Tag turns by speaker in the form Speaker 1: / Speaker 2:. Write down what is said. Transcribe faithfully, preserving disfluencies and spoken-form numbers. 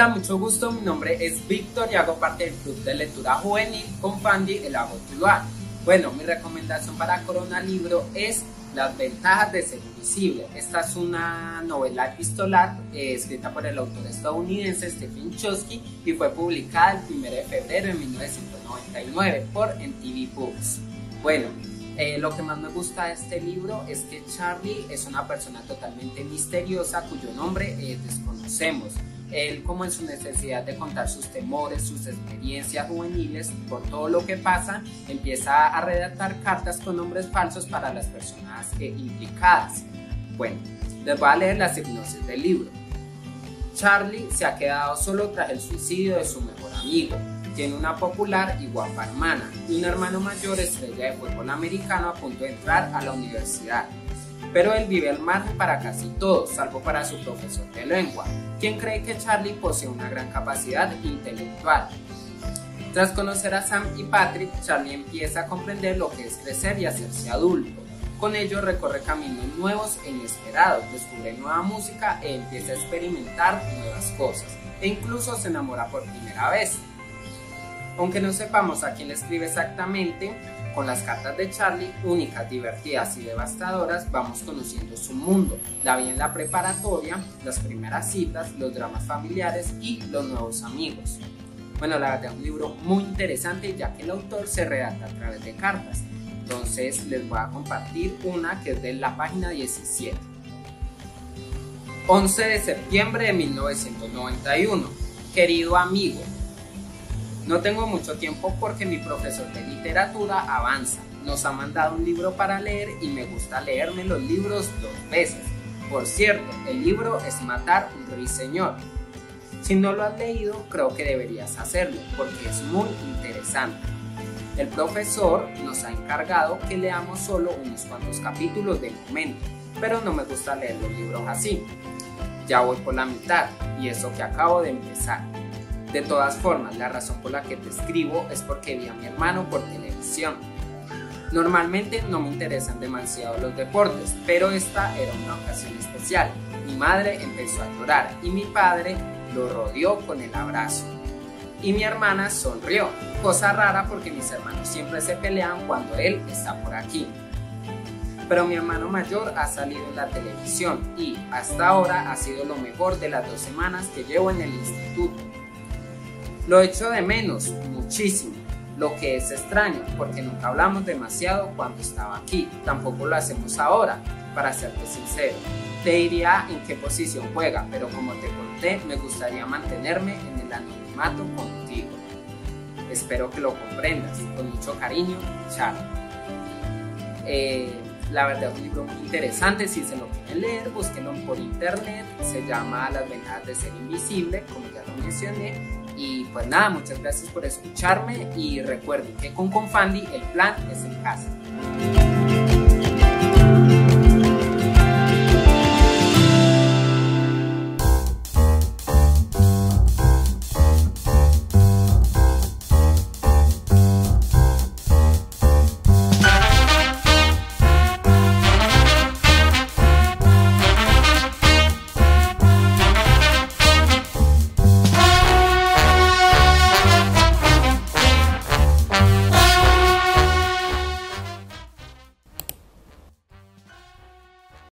Speaker 1: Hola, mucho gusto, mi nombre es Víctor y hago parte del Club de Lectura Juvenil Confandi El Lago Tuluá. Bueno, mi recomendación para Corona Libro es Las Ventajas de Ser Invisible. Esta es una novela epistolar eh, escrita por el autor estadounidense Stephen Chbosky y fue publicada el primero de febrero de mil novecientos noventa y nueve por M T V Books. Bueno, Eh, lo que más me gusta de este libro es que Charlie es una persona totalmente misteriosa cuyo nombre eh, desconocemos. Él, como en su necesidad de contar sus temores, sus experiencias juveniles por todo lo que pasa, empieza a redactar cartas con nombres falsos para las personas eh, implicadas. Bueno, les voy a leer la sinopsis del libro. Charlie se ha quedado solo tras el suicidio de su mejor amigo. Tiene una popular y guapa hermana y un hermano mayor estrella de fútbol americano a punto de entrar a la universidad. Pero él vive al margen para casi todo, salvo para su profesor de lengua, quien cree que Charlie posee una gran capacidad intelectual. Tras conocer a Sam y Patrick, Charlie empieza a comprender lo que es crecer y hacerse adulto. Con ello recorre caminos nuevos e inesperados, descubre nueva música e empieza a experimentar nuevas cosas, e incluso se enamora por primera vez. Aunque no sepamos a quién le escribe exactamente, con las cartas de Charlie, únicas, divertidas y devastadoras, vamos conociendo su mundo, la vida en la preparatoria, las primeras citas, los dramas familiares y los nuevos amigos. Bueno, la verdad es un libro muy interesante ya que el autor se redacta a través de cartas. Entonces les voy a compartir una que es de la página diecisiete. once de septiembre de mil novecientos noventa y uno. Querido amigo, no tengo mucho tiempo porque mi profesor de literatura avanza. Nos ha mandado un libro para leer y me gusta leerme los libros dos veces. Por cierto, el libro es Matar un ruiseñor. Si no lo has leído, creo que deberías hacerlo porque es muy interesante. El profesor nos ha encargado que leamos solo unos cuantos capítulos de momento, pero no me gusta leer los libros así. Ya voy por la mitad y eso que acabo de empezar. De todas formas, la razón por la que te escribo es porque vi a mi hermano por televisión. Normalmente no me interesan demasiado los deportes, pero esta era una ocasión especial. Mi madre empezó a llorar y mi padre lo rodeó con el abrazo. Y mi hermana sonrió, cosa rara porque mis hermanos siempre se pelean cuando él está por aquí. Pero mi hermano mayor ha salido en la televisión y hasta ahora ha sido lo mejor de las dos semanas que llevo en el instituto. Lo echo de menos, muchísimo, lo que es extraño porque nunca hablamos demasiado cuando estaba aquí, tampoco lo hacemos ahora, para serte sincero. Te diría en qué posición juega, pero como te conté, me gustaría mantenerme en el anonimato contigo. Espero que lo comprendas. Con mucho cariño, Charlie. Eh, la verdad es un libro muy interesante, si se lo quieren leer, búsquenlo por internet, se llama Las Ventajas de Ser Invisible, como ya lo mencioné. Y pues nada, muchas gracias por escucharme y recuerden que con Confandi el plan es en casa.